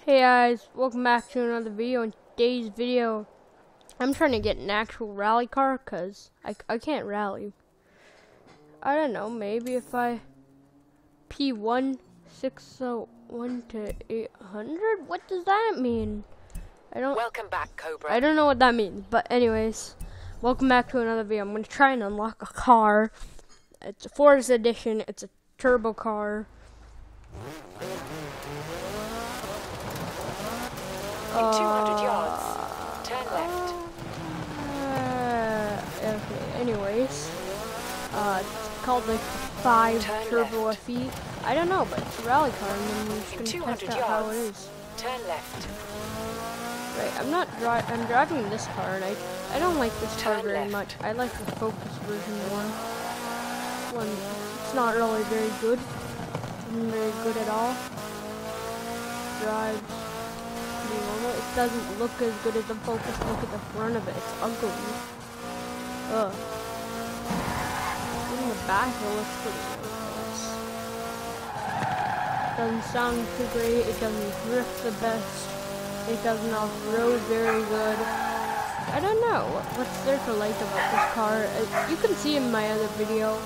Hey guys, welcome back to another video. In today's video, I'm trying to get an actual rally car because I can't rally. I don't know, maybe if I P1 601 to 800? What does that mean? Welcome back, Cobra. I don't know what that means, but anyways, welcome back to another video. I'm going to try and unlock a car. It's a Forza edition, it's a turbo car. In 200 yards, turn left. Okay, anyways. It's called like the 5 Turn Turbo left. FE. I don't know, but it's a rally car, and then we're In just 200 gonna test out how it yards, is. turn left. Right, I'm driving this car, and I don't like this car Turn very left. much. I like the Focus version more. It's not really very good. Isn't very good at all. Drives pretty normal. It doesn't look as good as the Focus. Look at the front of it. It's ugly. Ugh. In the back, it looks pretty nice. Doesn't sound too great. It doesn't drift the best. It doesn't off-road very good. I don't know. What's there to like about this car? You can see in my other video.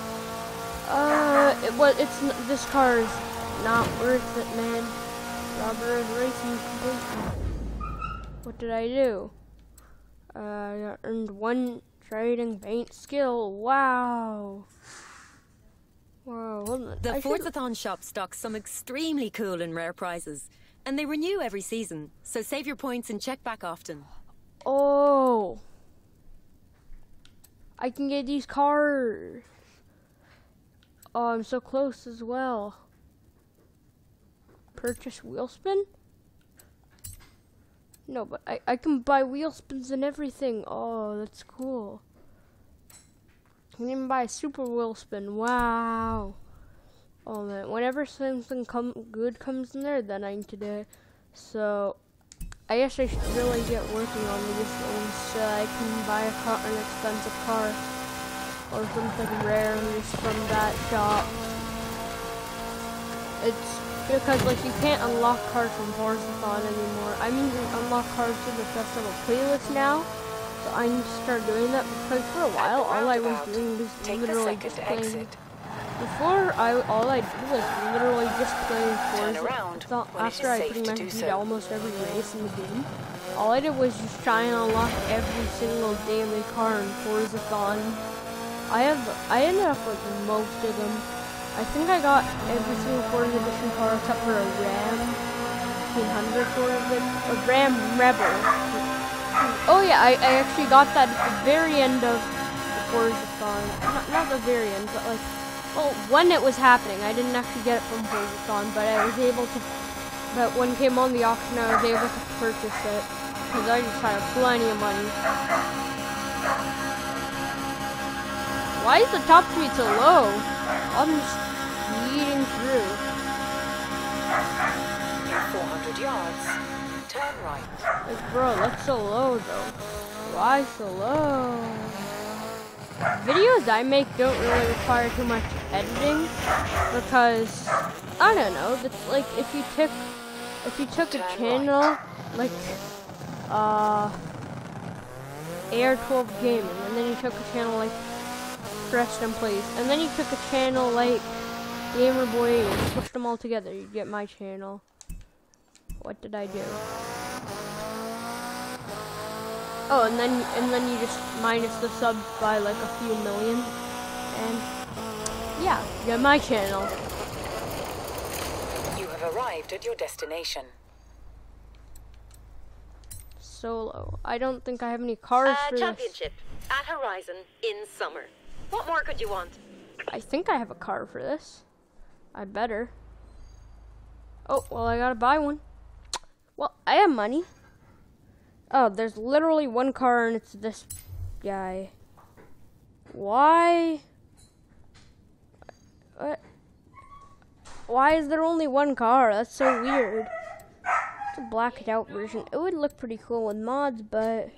This car is not worth it, man. Robber is racing completely. What did I do? I earned 1 trading paint skill. Wow. Wow. The Forzathon shop stocks some extremely cool and rare prizes, and they renew every season, so save your points and check back often. Oh. I can get these cars. Oh, I'm so close as well. Purchase wheel spin? No, but I can buy wheel spins and everything. Oh, that's cool. I can even buy a super wheel spin. Wow. Oh man, whenever something good comes in there, then I need to do it. So, I guess I should really get working on these things so I can buy an expensive car or something rare just from that shop. It's because like you can't unlock cars from Forzathon anymore. I mean, you can unlock cars through the festival playlist now, so I need to start doing that because for a while all I was doing was literally just playing. Before all I did was literally just playing Forza. After I pretty much beat almost every race in the game, all I did was just try and unlock every single daily car in Forzathon. I ended up with most of them. I think I got every single Forza Edition car except for a Ram 1500 a Ram Rebel. Oh yeah, I actually got that at the very end of the Forzathon. Not the very end, but like, well, when it was happening. I didn't actually get it from Forzathon, but I was able to. But when it came on the auction, I was able to purchase it because I just had plenty of money. Why is the top speed so low? I'm just speeding through. In 400 yards, turn right. Like, bro, that's so low, though. Why so low? Videos I make don't really require too much editing because I don't know. That's like if you took a channel like Air12 Gaming, and then you took a channel like Preston Plays, and then you took a channel like Gamerboy and pushed them all together, you get my channel. What did I do? Oh, and then you just minus the subs by like a few million, and yeah, you get my channel. You have arrived at your destination. Solo. I don't think I have any cars for Championship at Horizon in summer. What more could you want? I think I have a car for this. I better. Oh, well, I gotta buy one. Well, I have money. Oh, there's literally one car, and it's this guy. Why? What? Why is there only one car? That's so weird. It's a blacked out version. It would look pretty cool with mods, but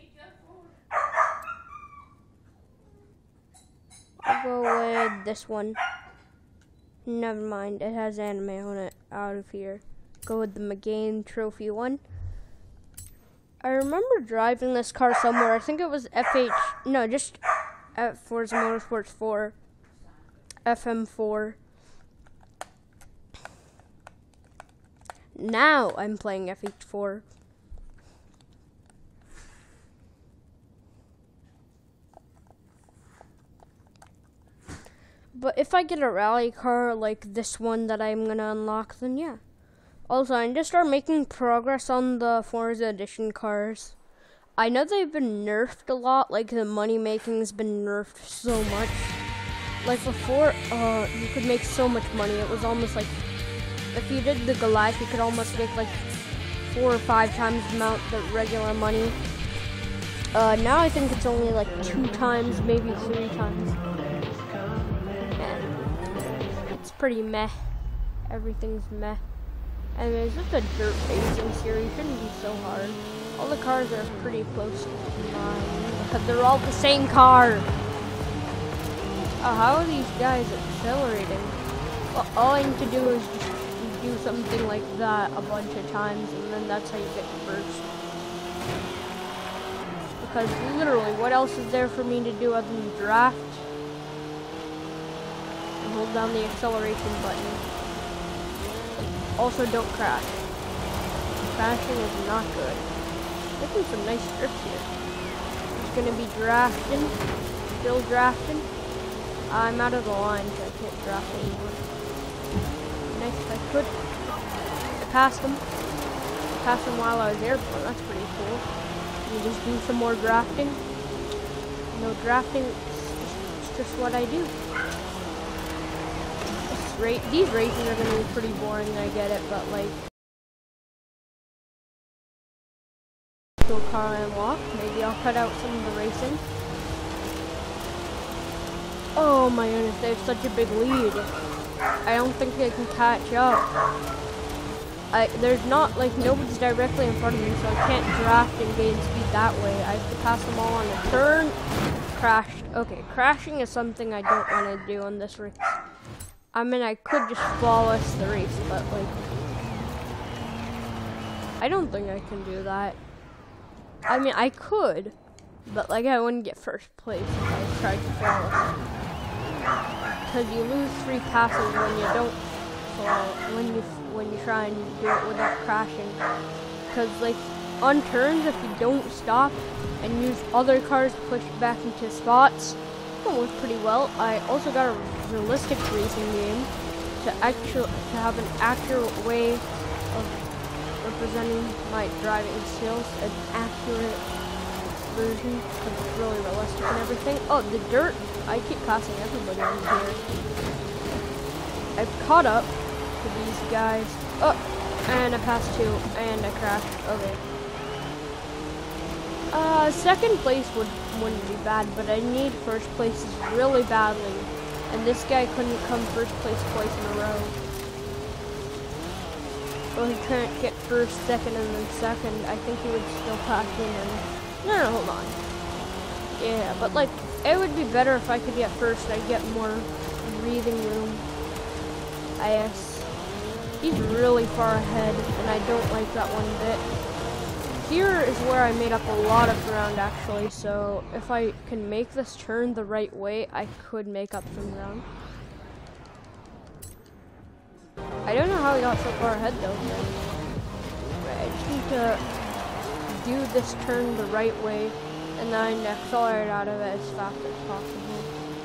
I'll go with this one. Never mind, it has anime on it. Out of here. go with the McGain Trophy one. I remember driving this car somewhere. I think it was just at Forza Motorsports 4, FM4. Now I'm playing FH4. But if I get a rally car like this one that I'm gonna unlock, then yeah. Also, I need to start making progress on the Forza Edition cars. I know they've been nerfed a lot, like the money making's been nerfed so much. Like before, you could make so much money. It was almost like, if you did the Goliath, you could almost make like 4 or 5 times the amount the regular money. Now I think it's only like 2 times, maybe 3 times. And it's pretty meh. Everything's meh. And it's just a dirt racing series. Shouldn't be so hard. All the cars are pretty close to mine because they're all the same car. How are these guys accelerating? Well, all I need to do is just do something like that a bunch of times, and then that's how you get first. Because literally, what else is there for me to do other than draft? And hold down the acceleration button. Also, don't crash. Crashing is not good. Making some nice strips here. Just gonna be drafting. Still drafting. I'm out of the line, so I can't draft anymore. Nice if I could. I passed him. I passed him while I was airborne. That's pretty cool. You just do some more drafting. No drafting. It's just what I do. These races are going to be pretty boring, I get it, but like, still car unlocked. Maybe I'll cut out some of the racing. Oh my goodness, they have such a big lead. I don't think they can catch up. There's not, like, nobody's directly in front of me, so I can't draft and gain speed that way. I have to pass them all on a turn. Crashed. Okay, crashing is something I don't want to do on this race. I mean, I could just flawless the race, but like, I don't think I can do that. I mean, I could, but like, I wouldn't get first place if I tried to flawless. Because you lose 3 passes when you don't when you try and do it without crashing. Because like, on turns, if you don't stop and use other cars to push back into spots, it works pretty well. I also got a realistic racing game to have an accurate way of representing my driving skills, an accurate version because it's really realistic and everything. Oh, the dirt! I keep passing everybody on here. I've caught up to these guys. Oh, and I passed 2, and I crashed. Okay. Second place wouldn't be bad, but I need first places really badly. And this guy couldn't come first place twice in a row. Well, he can't get first, second, and then second. I think he would still pass me in. No, hold on. Yeah, but like, it would be better if I could get first. I'd get more breathing room. Yes. He's really far ahead, and I don't like that one bit. Here is where I made up a lot of ground, actually, so if I can make this turn the right way, I could make up some ground. I don't know how he got so far ahead, though. I just need to do this turn the right way, and then accelerate out of it as fast as possible.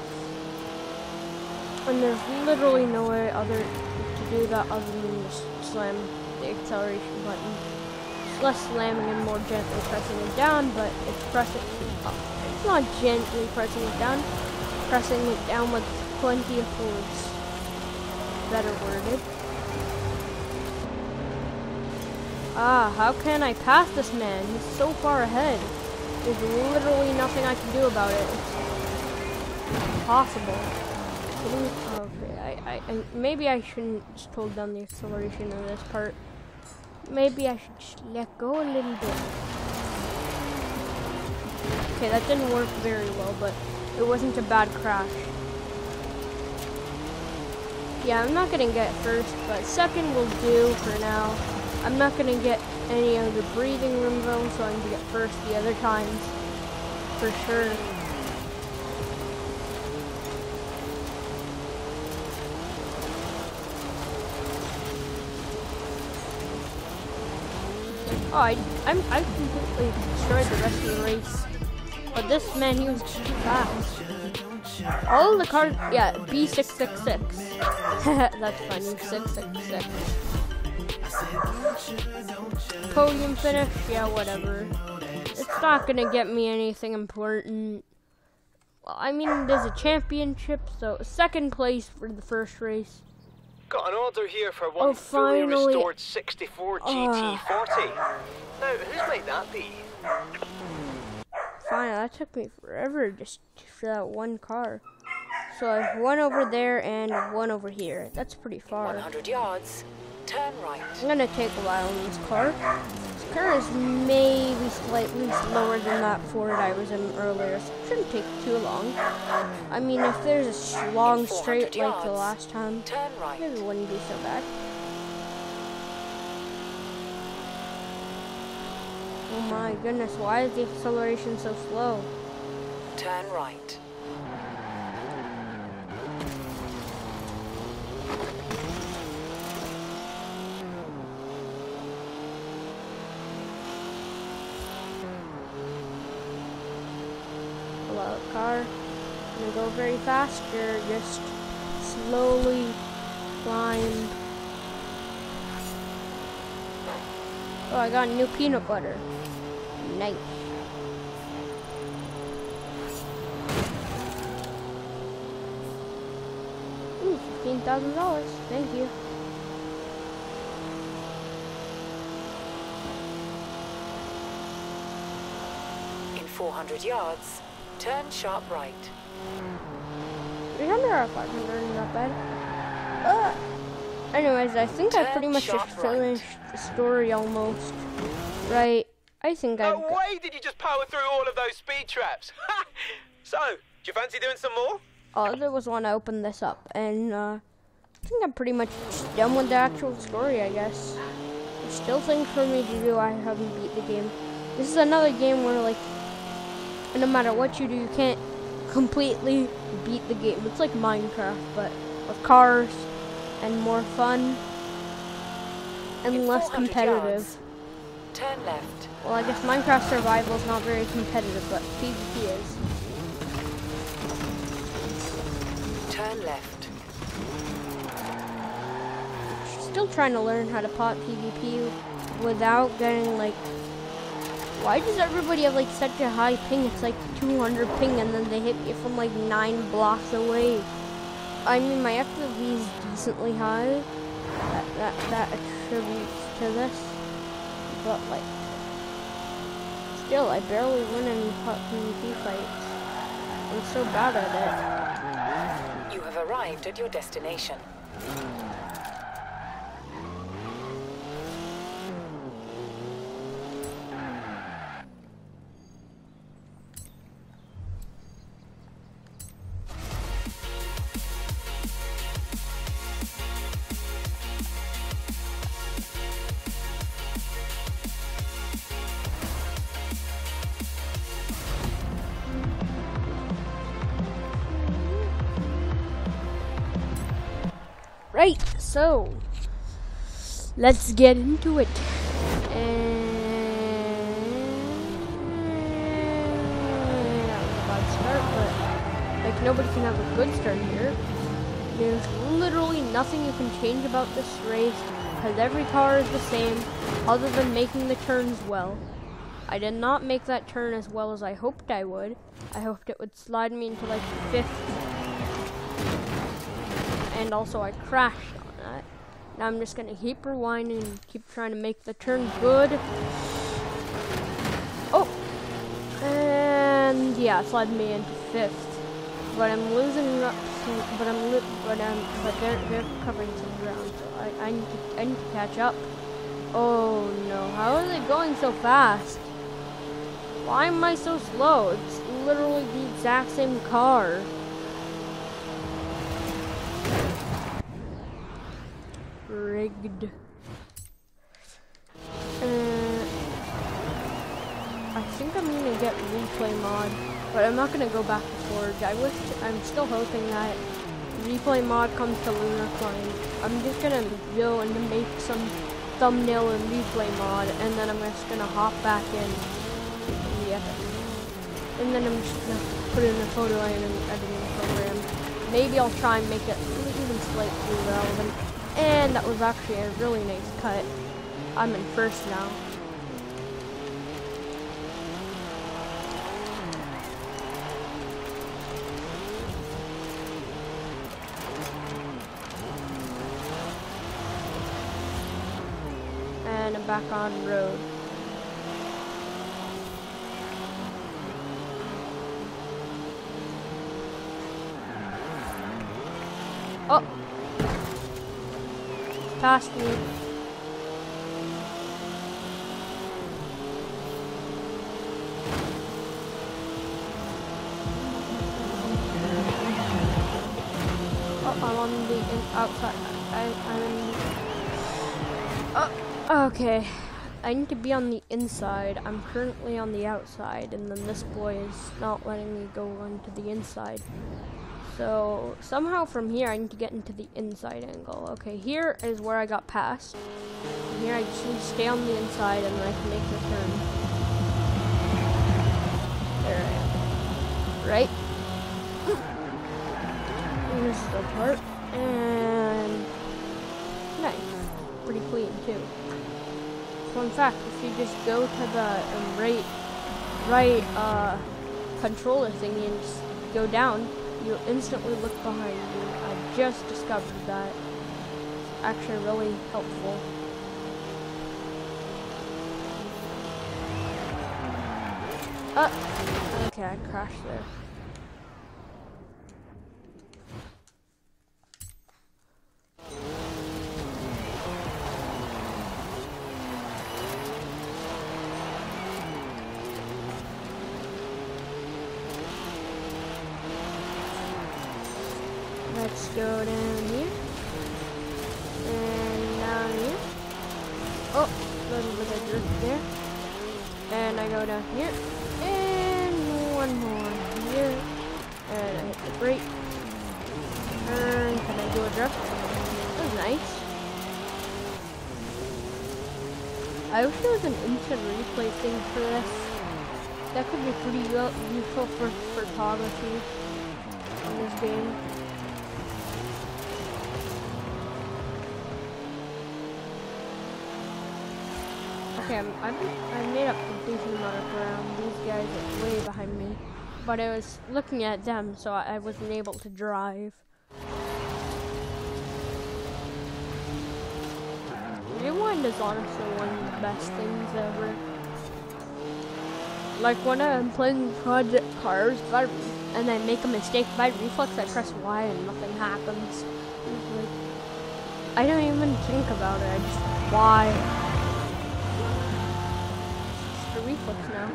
And there's literally no way to do that other than just slam the acceleration button. Less slamming and more gently pressing it down, but it's not gently pressing it down, pressing it down with plenty of force. Better worded. How can I pass this man? He's so far ahead. There's literally nothing I can do about it. It's impossible. Okay, maybe I shouldn't just hold down the acceleration in this part. Maybe I should just let go a little bit. Okay, that didn't work very well, but it wasn't a bad crash. Yeah, I'm not gonna get first, but second will do for now. I'm not gonna get any of the breathing room though, so I'm gonna get first the other times. For sure. Oh, I completely destroyed the rest of the race. But this man, he was too fast. All the cars, yeah, B666. That's funny, 666. Podium finish, yeah, whatever. It's not gonna get me anything important. Well, I mean, there's a championship, so second place for the first race. Got an order here for one fully restored 64 GT40. Now, whose might that be? Fine, that took me forever just for that one car. So I have one over there and one over here. That's pretty far. 100 yards. Turn right. I'm gonna take a while in this car. This car is maybe slightly slower than that Ford I was in earlier, so it shouldn't take too long. I mean, if there's a long straight like the last time, turn right. maybe it wouldn't be so bad. Oh my goodness, why is the acceleration so slow? Turn right. Hello, car. Gonna go very fast here, just slowly climb. Oh, I got new peanut butter. Nice. Ooh, $15,000. Thank you. In 400 yards, turn sharp right. 300 or 500, not bad. Anyways, I think I pretty much just finished the story almost. Right. I think No way did you just power through all of those speed traps. So, do you fancy doing some more? Oh, there was one I opened this up, and I think I'm pretty much done with the actual story, I guess. There's still things for me to do. I haven't beat the game. This is another game where, like, no matter what you do, you can't completely beat the game. It's like Minecraft, but with cars and more fun and less competitive. Yards, turn left. Well, I guess Minecraft Survival is not very competitive, but PvP is. Turn left. Still trying to learn how to pot PvP without getting, like, why does everybody have like such a high ping? It's like 200 ping and then they hit you from like 9 blocks away. I mean, my FOV is decently high. That attributes to this. But like, still, I barely win any PvP fights. I'm so bad at it. You have arrived at your destination. Right, so let's get into it. And that was a bad start, but like nobody can have a good start here. There's literally nothing you can change about this race because every car is the same, other than making the turns well. I did not make that turn as well as I hoped I would. I hoped it would slide me into like 5th. And also I crashed on that. Now I'm just gonna keep rewinding and keep trying to make the turn good. Oh! And yeah, it slid me into 5th. But I'm losing reps, but they're covering some ground, so I need to catch up. Oh no, how are they going so fast? Why am I so slow? It's literally the exact same car. rigged. I think I'm gonna get replay mod, but I'm not gonna go back to Forge. I'm still hoping that replay mod comes to Lunar Client. I'm just gonna go and make some thumbnail and replay mod, and then I'm just gonna hop back in the Epic. And then I'm just gonna put in a photo editing program. Maybe I'll try and make it even slightly relevant. And that was actually a really nice cut. I'm in first now. And I'm back on road. Oh! Past me. Oh, I'm on the outside. Okay. I need to be on the inside. I'm currently on the outside, and then this boy is not letting me go onto the inside. So somehow from here I need to get into the inside angle. Okay, here is where I got past. And here I just need to stay on the inside, and then I can make the turn. There I am. Right? Here's the part. And nice. Pretty clean too. Fun fact, if you just go to the right controller thingy and just go down, you'll instantly look behind you. I just discovered that. It's actually really helpful. Okay, I crashed there. Let's go down here, and down here. Oh, a little bit of drift there. And I go down here, and one more here. And I hit the brake. Turn, can I do a drift? That was nice. I wish there was an instant replay thing for this. That could be pretty useful for photography in this game. Okay, I made up a decent amount of ground. These guys are way behind me. But I was looking at them, so I wasn't able to drive. Rewind is honestly one of the best things ever. Like when I'm playing Project Cars, and I make a mistake by reflex, I press Y and nothing happens. Like, I don't even think about it, I just Y. Reflex now.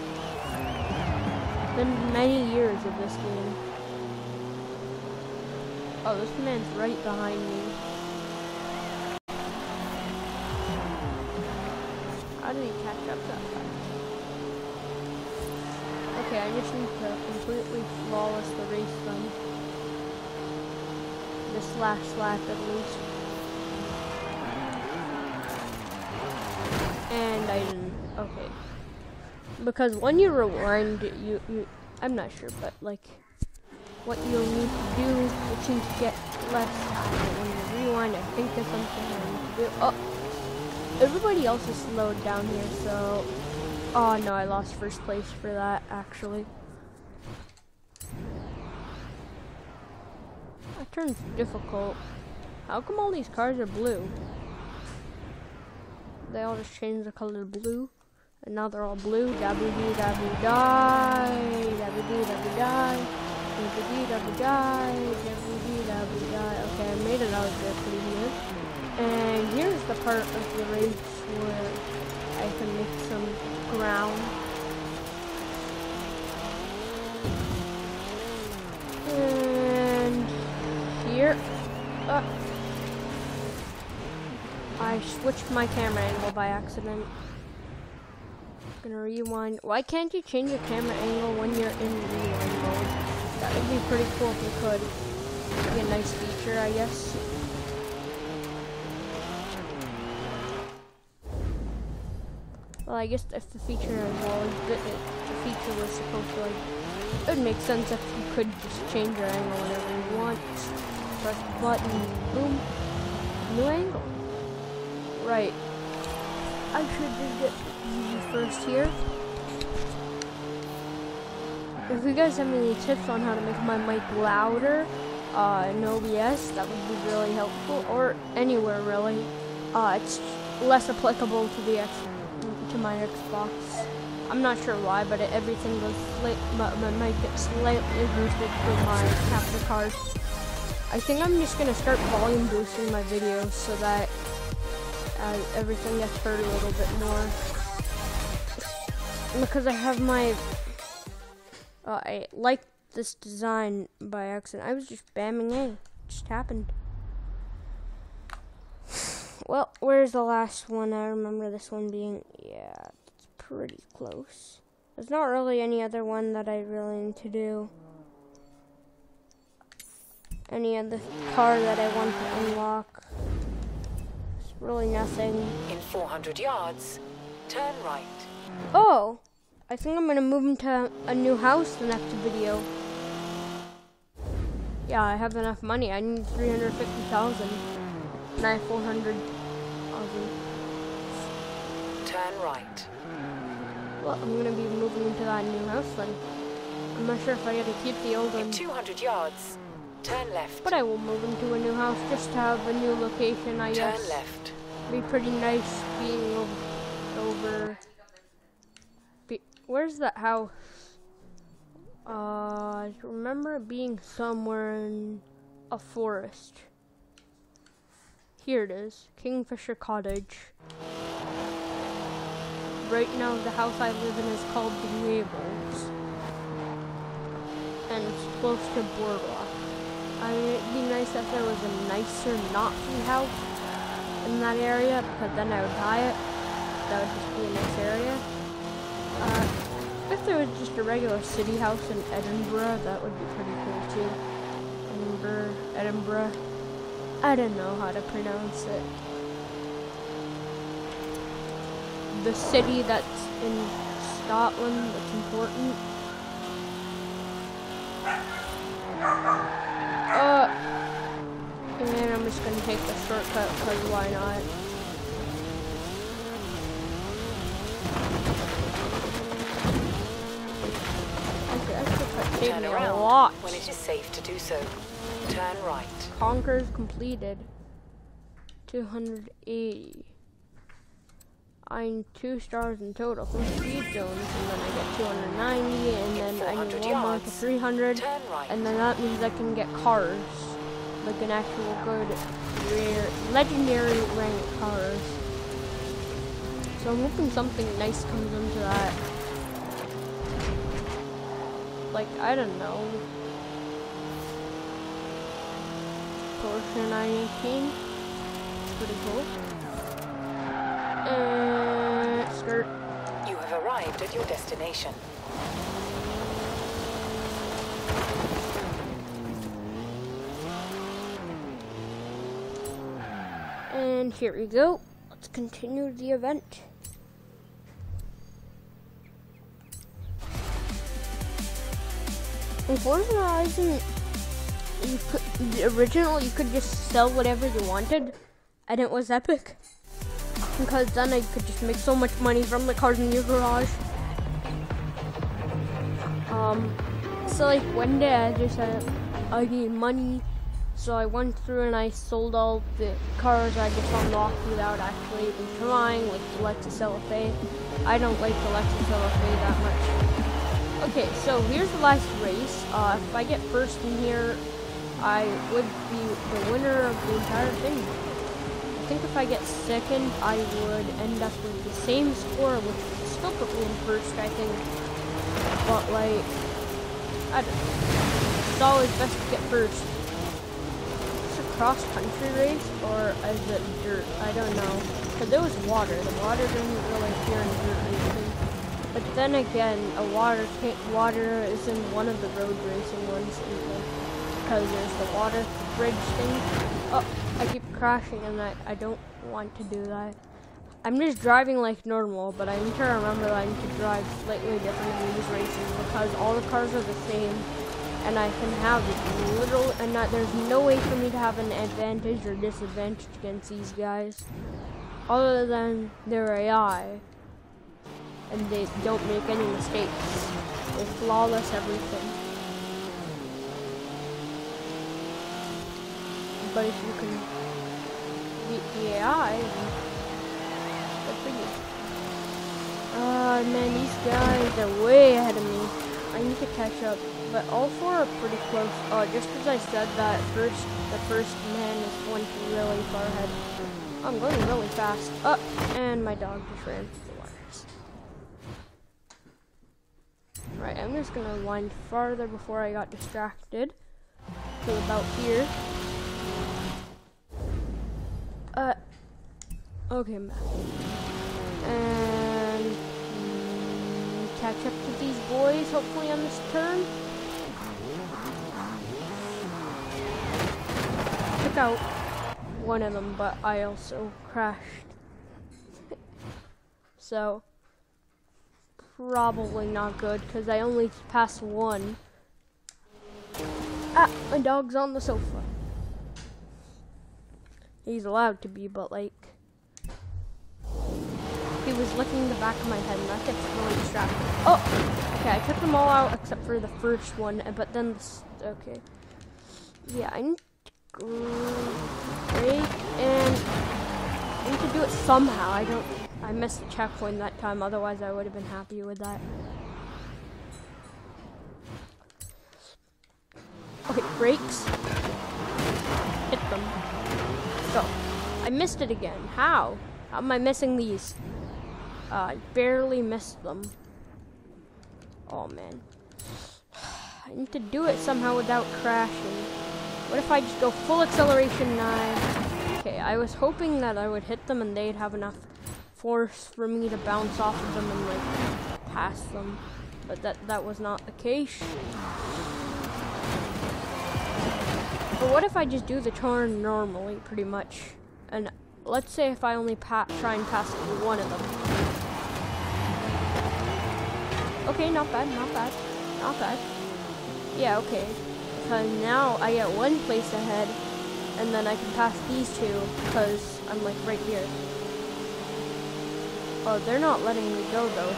It's been many years of this game. Oh, this man's right behind me. How did he catch up that fast? Okay, I just need to completely flawless the race then. This last lap at least. And I didn't. Okay. Because when you rewind, I'm not sure, but like, what you'll need to do, it seems to get less time. When you rewind, I think there's something I need to do. Oh, everybody else is slowed down here, so, oh no, I lost first place for that, actually. That turn's difficult. How come all these cars are blue? They all just changed the color to blue. And now they're all blue. Dabby-dee, dabby-die. Dabby-dee, dabby-die. Dabby-dee, dabby-die. Dabby-dee, dabby-die. Okay, I made it out there pretty good. And here's the part of the race where I can make some ground. And here. switched my camera angle by accident. Gonna rewind. Why can't you change your camera angle when you're in rewind mode? That would be pretty cool if you could. Be a nice feature, I guess. Well, I guess if the feature the feature was supposed to, like, it would make sense if you could just change your angle whenever you want. Press the button, boom, new angle. Right. I should just get easy first here. If you guys have any tips on how to make my mic louder in OBS, that would be really helpful, or anywhere really. It's less applicable to my Xbox. I'm not sure why, but everything goes my mic gets slightly boosted for my capture card. I think I'm just gonna start volume boosting my videos so that everything gets heard a little bit more. Because I have my I like this design by accident. I was just spamming A. It just happened. Well, where's the last one? I remember this one being, yeah, it's pretty close. There's not really any other one that I really need to do. Any other car that I want to unlock. There's really nothing. In 400 yards, turn right. Oh, I think I'm gonna move into a new house the next video. Yeah, I have enough money. I need 350,000. And I have 400,000. Turn right. Well, I'm gonna be moving into that new house then. I'm not sure if I get to keep the old one. In 200 yards, turn left. But I will move into a new house just to have a new location, I guess. Turn left. Be pretty nice being over. Where's that house? I remember it being somewhere in a forest. Here it is, Kingfisher Cottage. Right now, the house I live in is called The Gables, and it's close to Boardwalk. It'd be nice if there was a nicer Nazi house in that area, because then I would buy it. That would just be a nice area. If there was just a regular city house in Edinburgh, that would be pretty cool too. Edinburgh. I don't know how to pronounce it. The city that's in Scotland that's important. And I'm just gonna take the shortcut because why not? Turn around when it is safe to do so. Turn right. Conquers completed. 280. I'm 2 stars in total from speed zones, and then I get 290, and then I need one more to 300, right. and then that means I can get cars, like an actual good, rare, legendary rank cars. So I'm hoping something nice comes into that. Like, I don't know. Porsche 918. It's pretty cool. Skirt. You have arrived at your destination. And here we go. Let's continue the event. Unfortunately, originally you could just sell whatever you wanted, and it was epic. Because then I could just make so much money from the cars in your garage. So like one day I just said I need money, so I went through and I sold all the cars I just unlocked without actually even trying, like the Lexus LFA. I don't like the Lexus LFA that much. Okay, so here's the last race. If I get first in here, I would be the winner of the entire thing. I think if I get second, I would end up with the same score, which would still put me in first, I think. But like, I don't know. It's always best to get first. So cross-country race or is it dirt? I don't know. Because there was water. The water doesn't really appear in dirt racing. But then again, water is in one of the road racing ones because there's the water bridge thing. Oh, I keep crashing and I don't want to do that. I'm just driving like normal, but I need to remember that I need to drive slightly different in these races because all the cars are the same. And I can have there's no way for me to have an advantage or disadvantage against these guys. Other than their AI. And they don't make any mistakes. They're flawless everything. But if you can beat the AI, good for you. Man, these guys are way ahead of me. I need to catch up. But all four are pretty close. Just as I said that, the first man is going really far ahead. I'm going really fast. And my dog just ran through the wires. Right, I'm just gonna wind farther before I got distracted. To about here. Okay, and catch up to these boys, hopefully on this turn. Took out one of them, but I also crashed. So, probably not good, because I only passed one. My dog's on the sofa. He's allowed to be, but like, he was licking the back of my head, and that gets really distracting. Okay, I took them all out except for the first one, but then okay. Yeah, I need to break, and I need to do it somehow. I missed the checkpoint that time, otherwise I would have been happy with that. Okay, brakes. Hit them. Go. I missed it again. How? How am I missing these? I barely missed them. Oh man. I need to do it somehow without crashing. What if I just go full acceleration 9? Okay, I was hoping that I would hit them and they'd have enough force for me to bounce off of them and like pass them. But that was not the case. But what if I just do the turn normally, pretty much? And let's say if I only try and pass one of them. Okay, not bad, not bad, not bad. Yeah, okay. Because now I get one place ahead, and then I can pass these two, because I'm like right here. Oh, they're not letting me go though.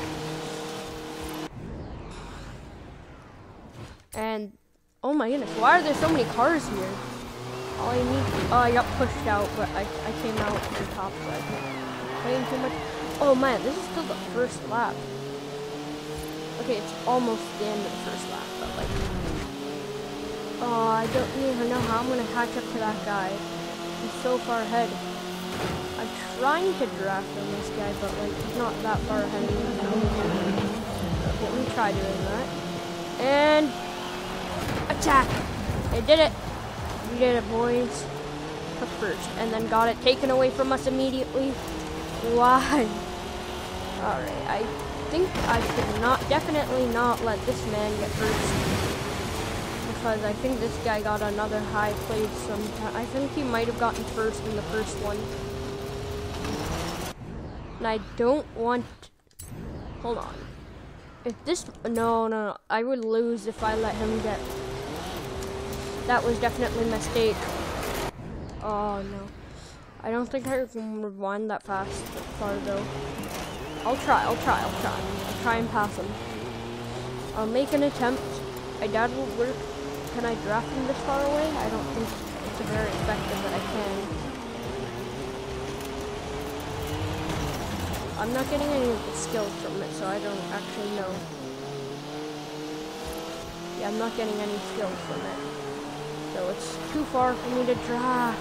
And, oh my goodness, why are there so many cars here? All I need, I got pushed out, but I came out to the top, so I can't complain too much. Oh man, this is still the first lap. Okay, it's almost the end of the first lap, but like, oh, I don't even know how I'm gonna catch up to that guy. He's so far ahead. I'm trying to draft on this guy, but like, he's not that far ahead of me. Okay, let me try doing that. And attack! I did it! We did it, boys. Took first, and then got it taken away from us immediately. Why? Alright, I think I should definitely not let this man get first. Because I think this guy got another high place sometime. I think he might have gotten first in the first one. And I don't want... Hold on. If this... No. I would lose if I let him get... That was definitely a mistake. Oh, no. I don't think I can rewind that far, though. I'll try. I'll try and pass him. I'll make an attempt. I doubt it will work. Can I draft him this far away? I don't think it's very effective, but I can. I'm not getting any of the skills from it, so I don't actually know. Yeah, I'm not getting any skills from it. So it's too far for me to draft.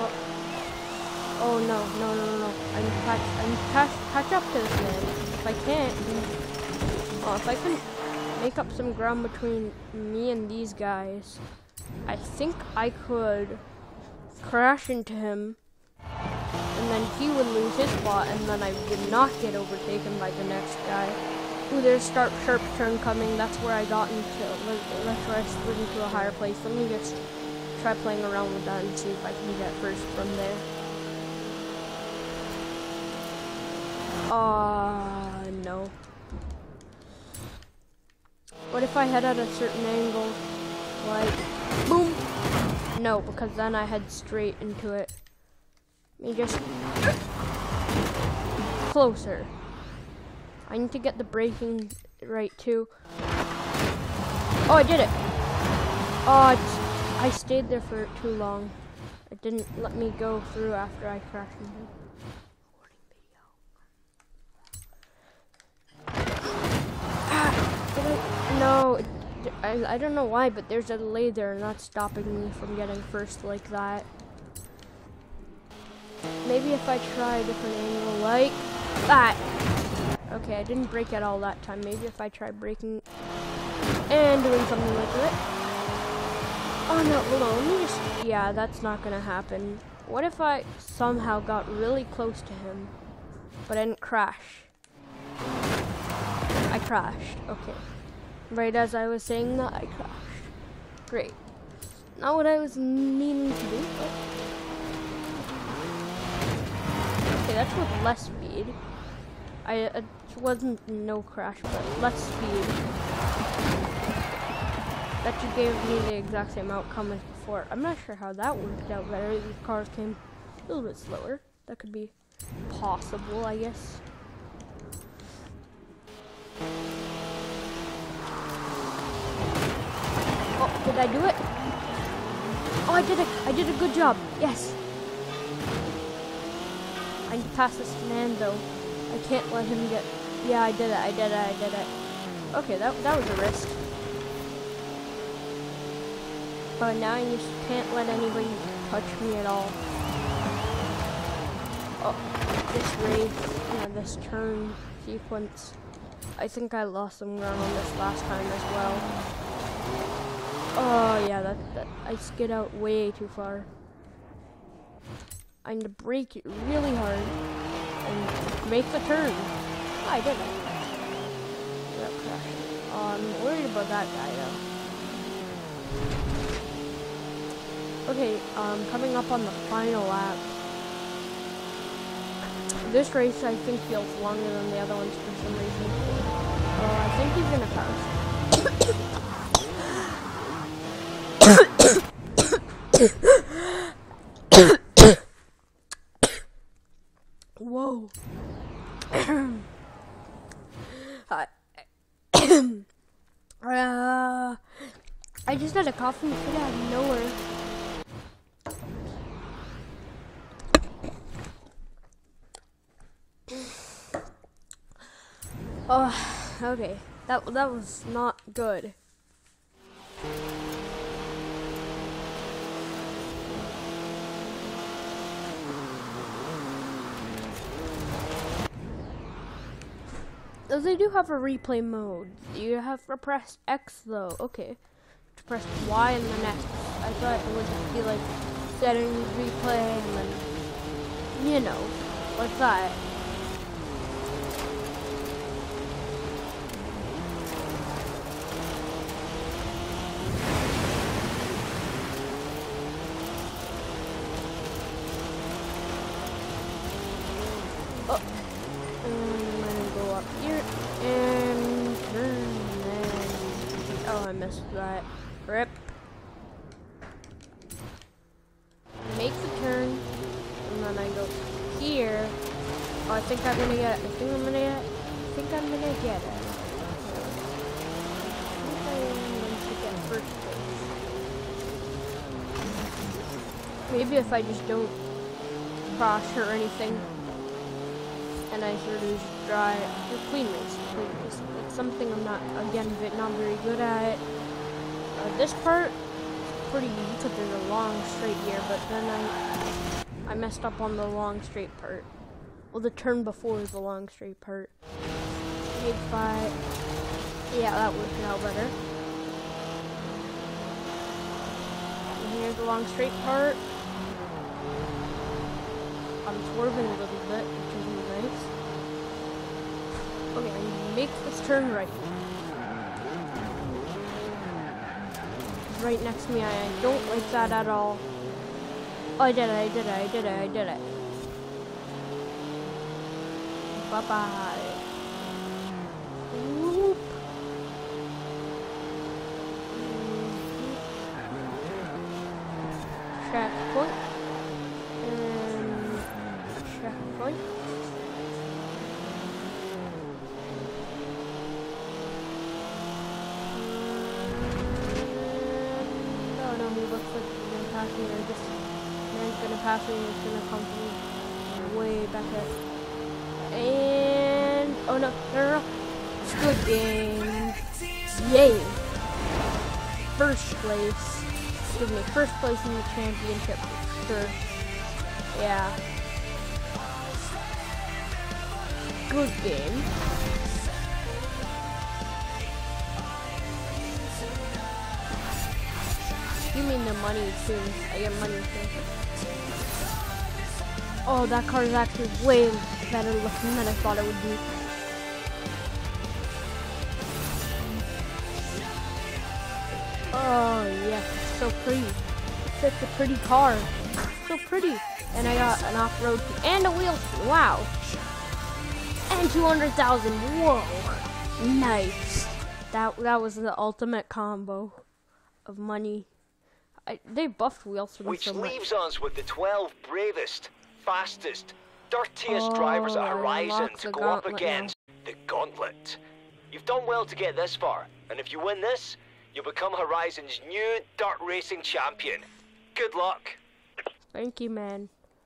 Oh no. I need to catch up to this man. If I can't, if I can make up some ground between me and these guys, I think I could crash into him, and then he would lose his spot, and then I would not get overtaken by the next guy. Ooh, there's sharp turn coming. That's where I got into. That's where I slid into a higher place. Let me just try playing around with that and see if I can get first from there. No. What if I head at a certain angle? Like, boom! No, because then I head straight into it. Let me just... Closer. I need to get the braking right, too. Oh, I did it! Oh, I stayed there for too long. It didn't let me go through after I crashed into it. No, I don't know why, but there's a delay there and that's stopping me from getting first like that. Maybe if I try a different angle like that. Okay, I didn't brake at all that time. Maybe if I try braking and doing something like that. Oh no, hold on, let me just, yeah, that's not gonna happen. What if I somehow got really close to him, but I didn't crash? I crashed, okay. Right as I was saying that, I crashed. Great. Not what I was needing to do, but... Okay, that's with less speed. It wasn't no crash, but less speed. That just gave me the exact same outcome as before. I'm not sure how that worked out better. These cars came a little bit slower. That could be possible, I guess. Oh, did I do it? Oh, I did it. I did a good job. Yes. I need to pass this man, though. I can't let him get... Yeah, I did it. I did it. I did it. Okay, that was a risk. But now I just can't let anybody touch me at all. Oh, this race, this turn sequence. I think I lost some ground on this last time as well. Oh yeah, that I skid out way too far. I need to brake it really hard and make the turn. Oh, I did it. That crashed. Oh, I'm worried about that guy though. Okay, coming up on the final lap. This race I think feels longer than the other ones for some reason. Oh, I think he's gonna pass. Whoa. I just had a coughing fit out of nowhere. Oh, okay. That was not good. So they do have a replay mode. You have to press X though. Okay. To press Y and then X. I thought it would just be like settings, replay, and then, you know, like that. That rip. Make the turn, and then I go here. Oh, I think I'm gonna get it. I think I'm gonna get it. I am going to get first place. Maybe if I just don't crash or anything, and I sort of just try a clean race. It's something I'm not, again, not very good at. This part is pretty easy because there's a long straight here, but then I messed up on the long straight part. Well, the turn before the long straight part. Made 5. Yeah, that worked out better. And here's the long straight part. I'm swerving a little bit, which isn't nice. Okay, I make this turn right. Right next to me, I don't like that at all. Oh, I did it. Bye-bye. Whoop. Checkpoint. And checkpoint. Oh no, he looks like he's gonna pass me. This man's gonna pass me and it's gonna come from way back there. And oh no, Squid Game. Yay! First place. Excuse me, first place in the championship for sure. Yeah. Good game. You mean the money too? I get money too. Oh, that car is actually way better looking than I thought it would be. Oh yes, it's so pretty. It's such a pretty car. So pretty. And I got an off-road and a wheel. Wow. And 200,000. Whoa. Nice. That was the ultimate combo of money. They buffed Wilson Which so much. leaves us with the 12 bravest, fastest, dirtiest drivers at Horizon to go up against the Gauntlet. You've done well to get this far, and if you win this, you'll become Horizon's new dirt racing champion. Good luck. Thank you, man.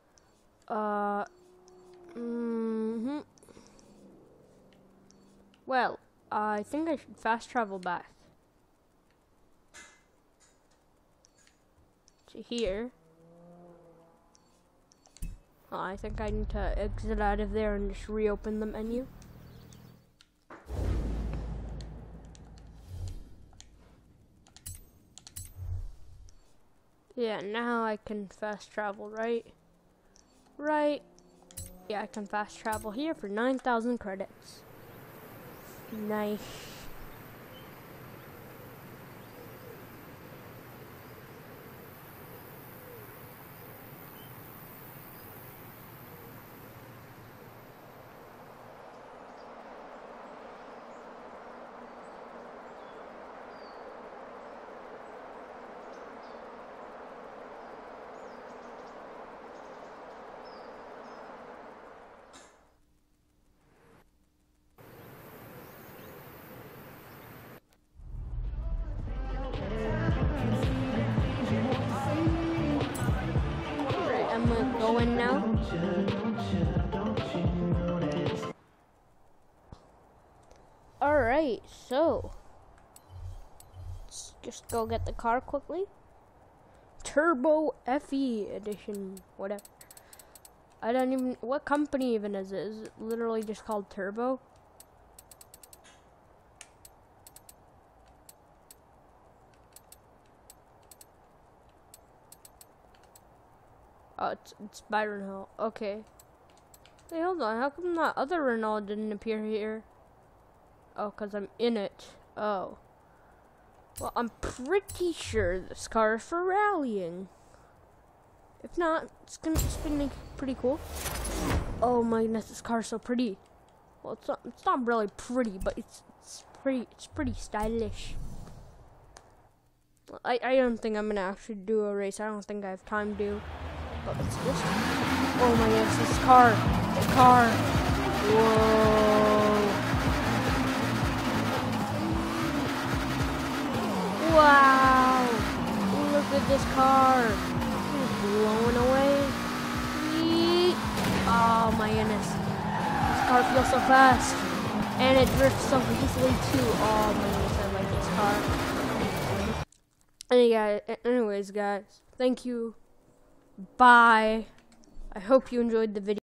Well, I think I should fast travel back to here. Oh, I think I need to exit out of there and just reopen the menu. Yeah, now I can fast travel, right? Right. Yeah, I can fast travel here for 9,000 credits. Nice. Going now. Alright, so let's just go get the car quickly. Turbo FE edition, whatever. I don't even, what company even is it? Is it literally just called Turbo? Oh, it's by Renault. Okay. Hey, hold on. How come that other Renault didn't appear here? Oh, because I'm in it. Oh. Well, I'm pretty sure this car is for rallying. If not, it's gonna be pretty cool. Oh my goodness, this car is so pretty. Well, it's not really pretty, but it's pretty stylish. I don't think I'm gonna actually do a race. I don't think I have time to. But it's just, oh my goodness, this car, the car, whoa, wow, look at this car, it's blowing away, Yeet. Oh my goodness, this car feels so fast, and it drifts so easily too. Oh my goodness, I like this car. Anyways guys, thank you. Bye. I hope you enjoyed the video.